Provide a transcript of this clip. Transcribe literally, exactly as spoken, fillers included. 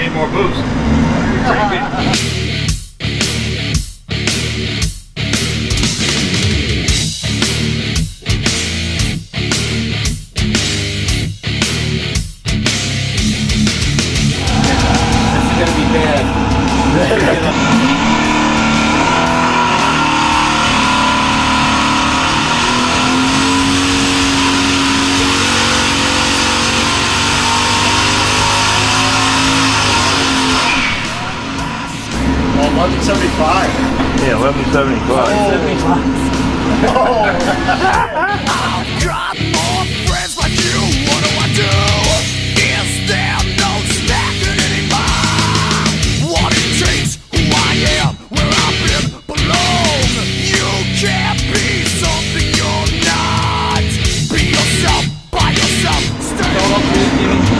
need more boost. Gonna be bad. Well, eleven seventy-five. Yeah, eleven seventy-five. Oh. I've got more friends like you. What do I do? Is there no stacking anymore? What it takes, who I am, where I've been, belong. You can't be something you're not. Be yourself, by yourself, stay.